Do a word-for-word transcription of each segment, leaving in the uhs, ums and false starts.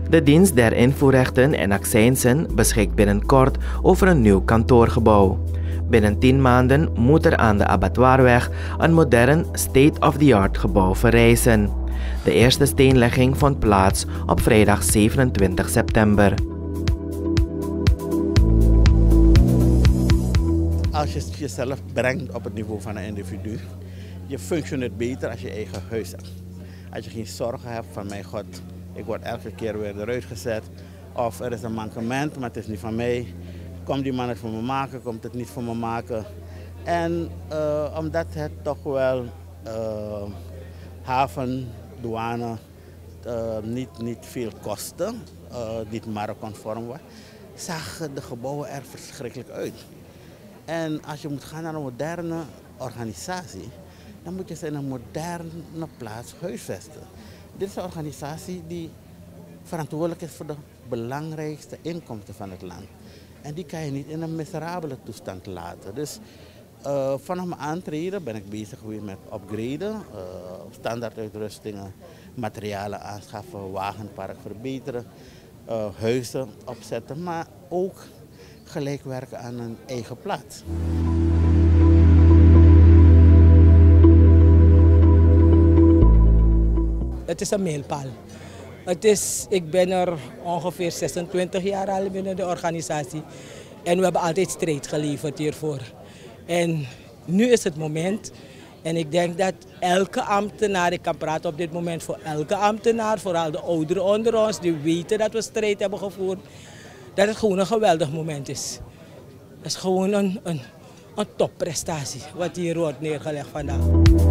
De dienst der invoerrechten en accijnsen beschikt binnenkort over een nieuw kantoorgebouw. Binnen tien maanden moet er aan de Abattoirweg een modern state-of-the-art gebouw verrijzen. De eerste steenlegging vond plaats op vrijdag zevenentwintig september. Als je jezelf brengt op het niveau van een individu, je functioneert beter als je eigen huis hebt. Als je geen zorgen hebt van mijn god, ik word elke keer weer eruit gezet. Of er is een mankement, maar het is niet van mij. Komt die man het voor me maken, komt het niet voor me maken. En uh, omdat het toch wel uh, haven, douane uh, niet, niet veel kostte, uh, niet marktconform was, zagen de gebouwen er verschrikkelijk uit. En als je moet gaan naar een moderne organisatie, dan moet je ze in een moderne plaats huisvesten. Dit is een organisatie die verantwoordelijk is voor de belangrijkste inkomsten van het land. En die kan je niet in een miserabele toestand laten. Dus uh, vanaf mijn aantreden ben ik bezig geweest met upgraden, uh, standaarduitrustingen, materialen aanschaffen, wagenpark verbeteren, uh, huizen opzetten, maar ook gelijk werken aan een eigen plaats. Het is een mijlpaal. Het is, ik ben er ongeveer zesentwintig jaar al binnen de organisatie en we hebben altijd strijd geleverd hiervoor. En nu is het moment en ik denk dat elke ambtenaar, ik kan praten op dit moment voor elke ambtenaar, vooral de ouderen onder ons, die weten dat we strijd hebben gevoerd, dat het gewoon een geweldig moment is. Het is gewoon een, een, een topprestatie wat hier wordt neergelegd vandaag.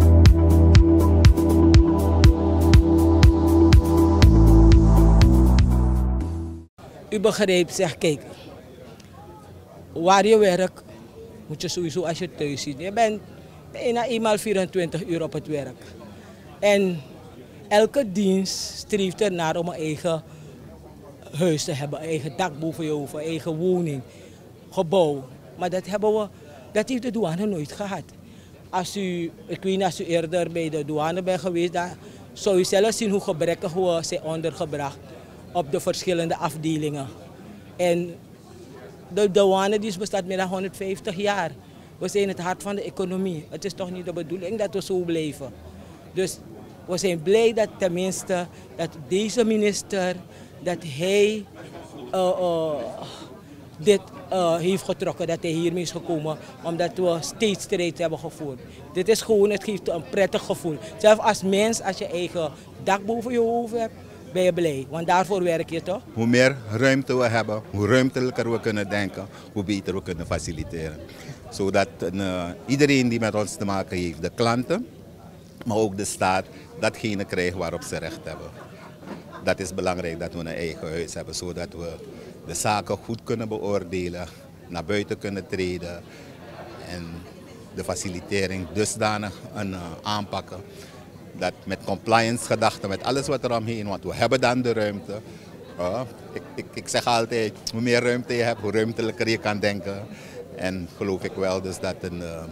U begrijpt, zeg, kijk, waar je werkt, moet je sowieso als je thuis zit. Je bent bijna eenmaal vierentwintig uur op het werk. En elke dienst streeft ernaar om een eigen huis te hebben, een eigen dak boven je hoofd, een eigen woning, gebouw. Maar dat hebben we, dat heeft de douane nooit gehad. Als u, ik weet niet, als u eerder bij de douane bent geweest, dan zou u zelf zien hoe gebrekkig we zijn ondergebracht op de verschillende afdelingen. En de douanedienst bestaat meer dan honderdvijftig jaar. We zijn het hart van de economie. Het is toch niet de bedoeling dat we zo blijven. Dus we zijn blij dat tenminste dat deze minister, dat hij uh, uh, dit uh, heeft getrokken, dat hij hiermee is gekomen, omdat we steeds strijd hebben gevoerd. Dit is gewoon, het geeft een prettig gevoel. Zelfs als mens, als je eigen dak boven je hoofd hebt, ben je blij, want daarvoor werk je toch? Hoe meer ruimte we hebben, hoe ruimtelijker we kunnen denken, hoe beter we kunnen faciliteren. Zodat uh, iedereen die met ons te maken heeft, de klanten, maar ook de staat, datgene krijgen waarop ze recht hebben. Dat is belangrijk dat we een eigen huis hebben, zodat we de zaken goed kunnen beoordelen, naar buiten kunnen treden en de facilitering dusdanig uh, aanpakken. Dat met compliance gedachten, met alles wat er omheen, want we hebben dan de ruimte. Uh, ik, ik, ik zeg altijd, hoe meer ruimte je hebt, hoe ruimtelijker je kan denken. En geloof ik wel dus dat een, uh,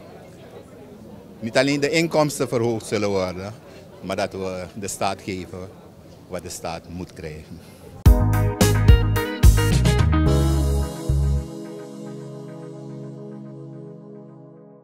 niet alleen de inkomsten verhoogd zullen worden, maar dat we de staat geven wat de staat moet krijgen.